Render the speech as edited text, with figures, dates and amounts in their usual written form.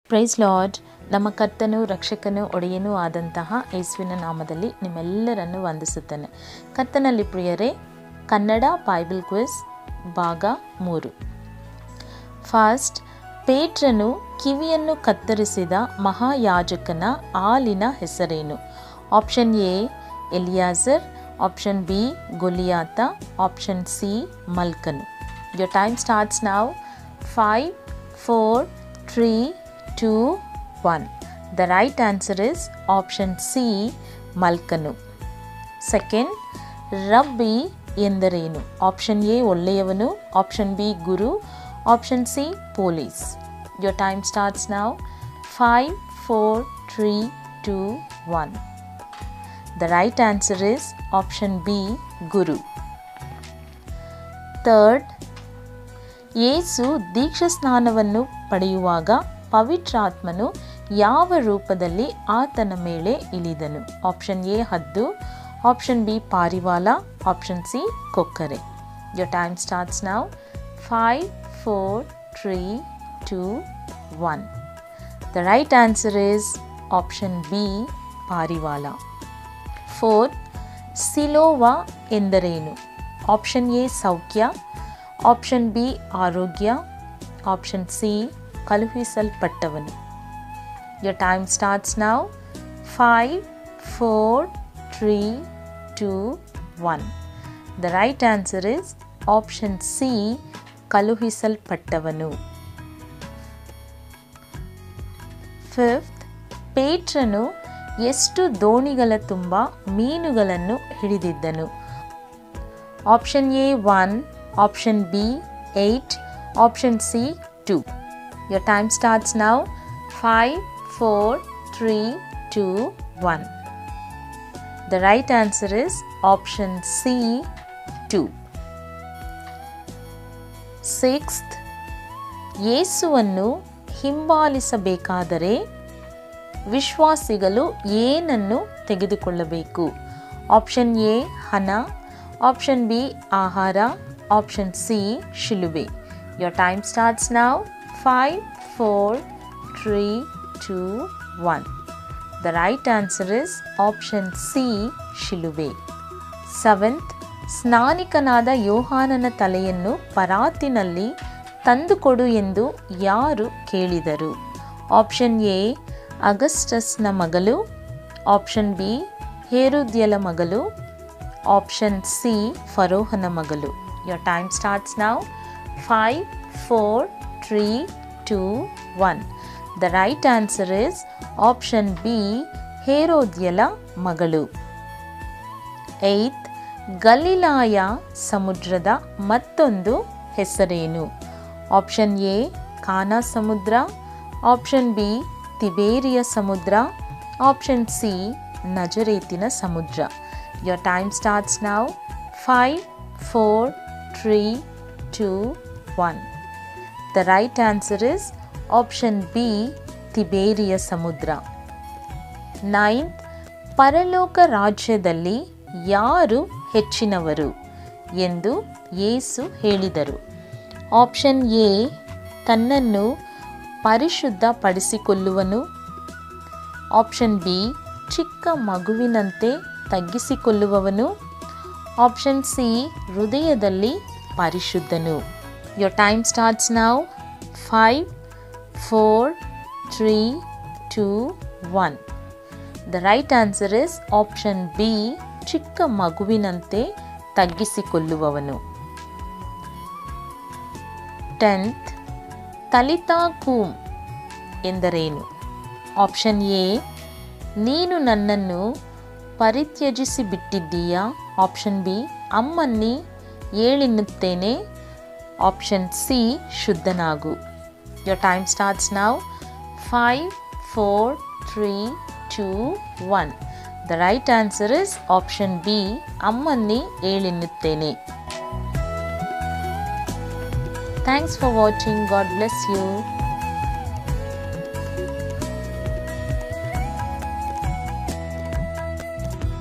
Price lord. ನಮ್ಮ ಕರ್ತನೂ ರಕ್ಷಕನೂ ಒಡೆಯನೂ ಆದಂತಹ ಯೇಸುವಿನ ನಾಮದಲ್ಲಿ ನಿಮ್ಮೆಲ್ಲರನ್ನು ವಂದಿಸುತ್ತೇನೆ. ಕರ್ತನಲ್ಲಿ ಪ್ರಿಯರೇ, ಕನ್ನಡ ಬೈಬಲ್ ಕ್ವಿಜ್ ಭಾಗ 3. ಫಸ್ಟ್, ಪೇತ್ರನು ಕಿವಿಯನ್ನು ಕತ್ತರಿಸಿದ ಮಹಾಯಾಜಕನ ಆಳಿನ ಹೆಸರೇನು? Option A Eleazar, option B ಗೊಲಿಯಾತ, ಆಪ್ಷನ್ ಸಿ ಮಲ್ಕನು. Your time starts now. 5, 4, 3, 2, 1. The right answer is option C ಮಲ್ಕನು. ಸೆಕೆಂಡ್, ರಬ್ಬಿ ಎಂದರೇನು? ಆಪ್ಷನ್ ಎ ಒಳ್ಳೆಯವನು, ಆಪ್ಷನ್ ಬಿ ಗುರು, option C police. Your time starts now. 5, 4, 3, 2, 1. The right answer is option B ಗುರು. Third, ಯೇಸು ದೀಕ್ಷಾ ಸ್ನಾನವನ್ನು ಪಡೆಯುವಾಗ ಪವಿತ್ರಾತ್ಮನು ಯಾವ ರೂಪದಲ್ಲಿ ಆತನ ಮೇಲೆ ಇಳಿದನು? ಆಪ್ಷನ್ ಎ ಹದ್ದು, ಆಪ್ಷನ್ ಬಿ ಪಾರಿವಾಳ, ಆಪ್ಷನ್ ಸಿ ಕೊಕ್ಕರೆ. Your time starts now. 5, 4, 3, 2, 1. The right answer is option B ಪಾರಿವಾಳ. ಫೋರ್ತ್, ಸಿಲೋವ ಎಂದರೇನು? ಆಪ್ಷನ್ ಎ ಸೌಖ್ಯ, ಆಪ್ಷನ್ ಬಿ ಆರೋಗ್ಯ, ಆಪ್ಷನ್ ಸಿ ಕಳುಹಿಸಲ್ಪಟ್ಟವನು. Your time starts now. 5, 4, 3, 2, 1. The right answer is option C ಕಳುಹಿಸಲ್ಪಟ್ಟವನು. Fifth, ಪೇತ್ರನು ಎಷ್ಟು ದೋಣಿಗಳ ತುಂಬ ಮೀನುಗಳನ್ನು ಹಿಡಿದಿದ್ದನು? Option A 1, option B 8, option C 2. Your time starts now. 5, 4, 3, 2, 1. The right answer is option C 2. Sixth, ಯೇಸುವನ್ನು ಹಿಂಬಾಲಿಸಬೇಕಾದರೆ ವಿಶ್ವಾಸಿಗಳು ಏನನ್ನು ತೆಗೆದುಕೊಳ್ಳಬೇಕು? ಆಪ್ಷನ್ ಎ ಹಣ, ಆಪ್ಷನ್ ಬಿ ಆಹಾರ, ಆಪ್ಷನ್ ಸಿ ಶಿಲುಬೆ. Your time starts now. 5, 4, 3, 2, 1. The right answer is option C ಶಿಲುಬೆ. Seventh, ಸ್ನಾನಿಕನಾದ ಯೋಹಾನನ ತಲೆಯನ್ನು ಪರಾತಿನಲ್ಲಿ ತಂದುಕೊಡು ಎಂದು ಯಾರು ಕೇಳಿದರು? ಆಪ್ಷನ್ ಎ ಅಗಸ್ಟಸ್ನ ಮಗಳು, ಆಪ್ಷನ್ ಬಿ ಹೇರೋದ್ಯಳ ಮಗಳು, ಆಪ್ಷನ್ ಸಿ ಫರೋಹನ ಮಗಳು. Your time starts now. 5, 4, 3, 2, 1. The right answer is option B ಹೇರೋದ್ಯಳ ಮಗಳು. 8th, ಗಲಿಲಾಯ ಸಮುದ್ರದ ಮತ್ತೊಂದು ಹೆಸರೇನು? ಆಪ್ಷನ್ ಎ ಕಾನಾ ಸಮುದ್ರ, ಆಪ್ಷನ್ ಬಿ ತಿಬೇರಿಯ ಸಮುದ್ರ, ಆಪ್ಷನ್ ಸಿ ನಜರೇತಿನ ಸಮುದ್ರ. Your time starts now. 5, 4, 3, 2, 1. The right answer is option B ತಿಬೇರಿಯ ಸಮುದ್ರ. 9th, ಪರಲೋಕ ರಾಜ್ಯದಲ್ಲಿ ಯಾರು ಹೆಚ್ಚಿನವರು ಎಂದು ಯೇಸು ಹೇಳಿದರು? ಆಪ್ಷನ್ ಎ ತನ್ನನ್ನು ಪರಿಶುದ್ಧಪಡಿಸಿಕೊಳ್ಳುವನು, ಆಪ್ಷನ್ ಬಿ ಚಿಕ್ಕ ಮಗುವಿನಂತೆ ತಗ್ಗಿಸಿಕೊಳ್ಳುವವನು, ಆಪ್ಷನ್ ಸಿ ಹೃದಯದಲ್ಲಿ ಪರಿಶುದ್ಧನು. Your time starts now. 5, 4, 3, 2, 1. The right answer is option B ಚಿಕ್ಕ ಮಗುವಿನಂತೆ ತಗ್ಗಿಸಿಕೊಳ್ಳುವವನು. 10th, ತಲಿತಾ ಕೂಮ್ ಎಂದರೇನು? ಆಪ್ಷನ್ ಎ ನೀನು ನನ್ನನ್ನು ಪರಿತ್ಯಜಿಸಿ ಬಿಟ್ಟಿದ್ದೀಯಾ, ಆಪ್ಷನ್ ಬಿ ಅಮ್ಮನ್ನಿ ಏಳೆನ್ನುತ್ತೇನೆ, ಆಪ್ಷನ್ ಸಿ ಶುದ್ಧನಾಗು. Your time starts now. 5, 4, 3, 2, 1. The right answer is option B ಅಮ್ಮನ್ನಿ ಏಳೆನ್ನುತ್ತೇನೆ. Thanks for watching. God bless you.